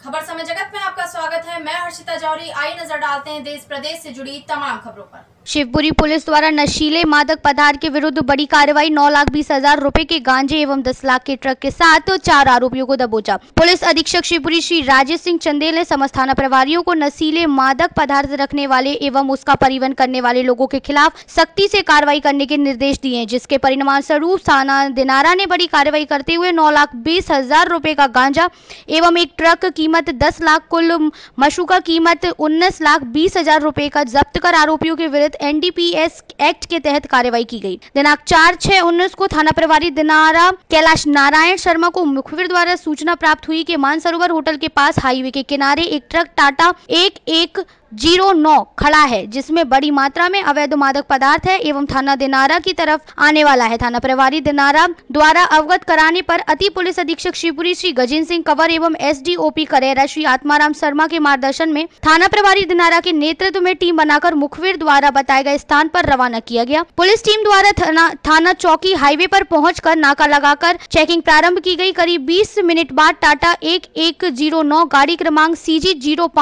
खबर समय जगत में आपका स्वागत है। मैं हर्षिता जौहरी। आई नजर डालते हैं देश प्रदेश से जुड़ी तमाम खबरों पर। शिवपुरी पुलिस द्वारा नशीले मादक पदार्थ के विरुद्ध बड़ी कार्रवाई। 9,20,000 रुपए के गांजे एवं 10 लाख के ट्रक के साथ 4 आरोपियों को दबोचा। पुलिस अधीक्षक शिवपुरी श्री राजेश सिंह चंदेल ने समस्त थाना प्रभारियों को नशीले मादक पदार्थ रखने वाले एवं उसका परिवहन करने वाले लोगों के खिलाफ सख्ती से कार्रवाई करने के निर्देश दिए, जिसके परिणाम स्वरूप थाना दिनारा ने बड़ी कार्रवाई करते हुए 9,20,000 रुपए का गांजा एवं एक ट्रक कीमत 10 लाख, कुल मशरूका कीमत 19,20,000 रुपए का जब्त कर आरोपियों के विरुद्ध NDPS एक्ट के तहत कार्रवाई की गई। दिनांक 4/6/19 को थाना प्रभारी दिनारा कैलाश नारायण शर्मा को मुखबिर द्वारा सूचना प्राप्त हुई कि मानसरोवर होटल के पास हाईवे के किनारे एक ट्रक टाटा 1109 खड़ा है, जिसमें बड़ी मात्रा में अवैध मादक पदार्थ है एवं थाना दिनारा की तरफ आने वाला है। थाना प्रभारी दिनारा द्वारा अवगत कराने पर अति पुलिस अधीक्षक शिवपुरी श्री गजेंद्र सिंह कंवर एवं SDOP करेरा श्री आत्माराम शर्मा के मार्गदर्शन में थाना प्रभारी दिनारा के नेतृत्व में टीम बनाकर मुखबिर द्वारा बताए गए स्थान पर रवाना किया गया। पुलिस टीम द्वारा थाना चौकी हाईवे पर पहुंचकर नाका लगाकर चेकिंग प्रारंभ की गई। करीब 20 मिनट बाद टाटा 1109 गाड़ी क्रमांक CG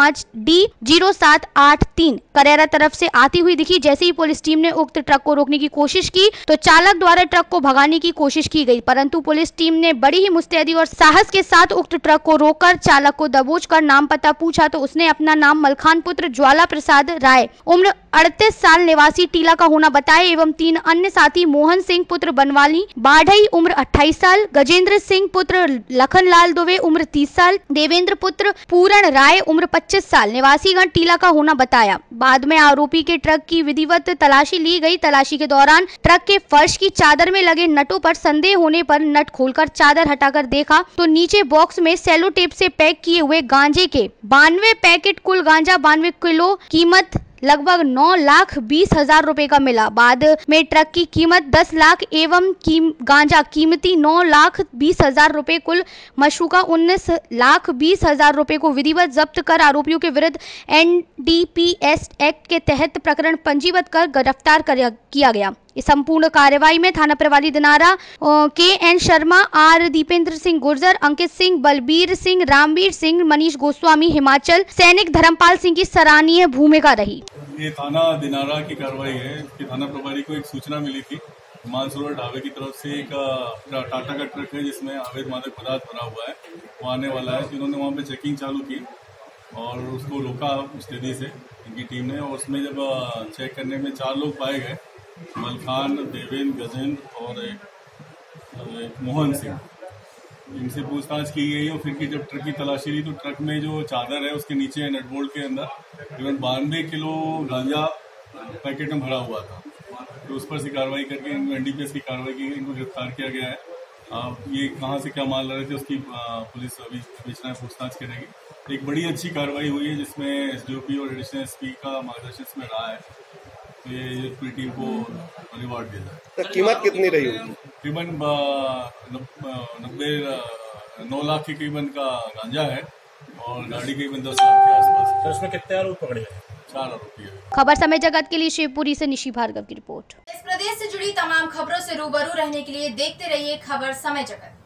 05D0783 करेरा तरफ से आती हुई दिखी। जैसे ही पुलिस टीम ने उक्त ट्रक को रोकने की कोशिश की तो चालक द्वारा ट्रक को भगाने की कोशिश की गई, परंतु पुलिस टीम ने बड़ी ही मुस्तैदी और साहस के साथ उक्त ट्रक को रोककर चालक को दबोचकर नाम पता पूछा तो उसने अपना नाम मलखान पुत्र ज्वाला प्रसाद राय उम्र 38 साल निवासी टीला का होना बताया एवं 3 अन्य साथी मोहन सिंह पुत्र बनवाली बाढ़ई उम्र 28 साल, गजेंद्र सिंह पुत्र लखनलाल दुबे उम्र 30 साल, देवेंद्र पुत्र पूरण राय उम्र 25 साल निवासीगण टीला का होना बताया। बाद में आरोपी के ट्रक की विधिवत तलाशी ली गई। तलाशी के दौरान ट्रक के फर्श की चादर में लगे नटों पर संदेह होने पर नट खोलकर चादर हटाकर देखा तो नीचे बॉक्स में सेलो टेप से पैक किए हुए गांजे के 92 पैकेट, कुल गांजा 92 किलो, कीमत लगभग 9,20,000 रुपए का मिला। बाद में ट्रक की कीमत 10 लाख एवं गांजा कीमती 9,20,000 रुपए, कुल मशरूका 19,20,000 रुपए को विधिवत जब्त कर आरोपियों के विरुद्ध NDPS एक्ट के तहत प्रकरण पंजीबद्ध कर गिरफ्तार किया गया। इस संपूर्ण कार्रवाई में थाना प्रभारी दिनारा KN शर्मा, R दीपेंद्र सिंह गुर्जर, अंकित सिंह, बलबीर सिंह, रामवीर सिंह, मनीष गोस्वामी, हिमाचल सैनिक धर्मपाल सिंह की सराहनीय भूमिका रही। ये थाना दिनारा की कार्रवाई है कि थाना प्रभारी को एक सूचना मिली थी मानसरोवर ढाबे की तरफ से एक टाटा का ट्रक है जिसमें अवैध मादक पदार्थ भरा हुआ है, वो आने वाला है। इन्होंने वहाँ पे चेकिंग चालू की और उसको रोका मुस्तैदी से इनकी टीम ने, और उसमें जब चेक करने में 4 लोग पाए गए, मलखान, देवेंद्र, गजेंद्र और एक मोहन सिंह। इनसे पूछताछ की गई और फिर जब ट्रक की तलाशी ली तो ट्रक में जो चादर है उसके नीचे नटबोल्ट के अंदर करीबन 92 किलो गांजा पैकेट में भरा हुआ था। तो उस पर से कार्रवाई करके इनको NDPS की कार्रवाई की, इनको गिरफ्तार किया गया है। ये कहाँ से क्या माल ला रहे थे उसकी पुलिस अभी बेचना पूछताछ करेगी। एक बड़ी अच्छी कार्रवाई हुई है जिसमें SDOP और एडिशनल SP का मार्गदर्शन इसमें रहा है। तो ये पूरी टीम को रिवॉर्ड दिया जाए। तो कीमत कितनी रही होगी? करीबन 9 लाख के करीबन का गांजा है और गाड़ी करीबन 10 लाख के आसपास। तो इसमें कितने आरोप पकड़े गए? 4 आरोपी है। खबर समय जगत के लिए शिवपुरी से निशी भार्गव की रिपोर्ट। देश प्रदेश से जुड़ी तमाम खबरों से रूबरू रहने के लिए देखते रहिए खबर समय जगत।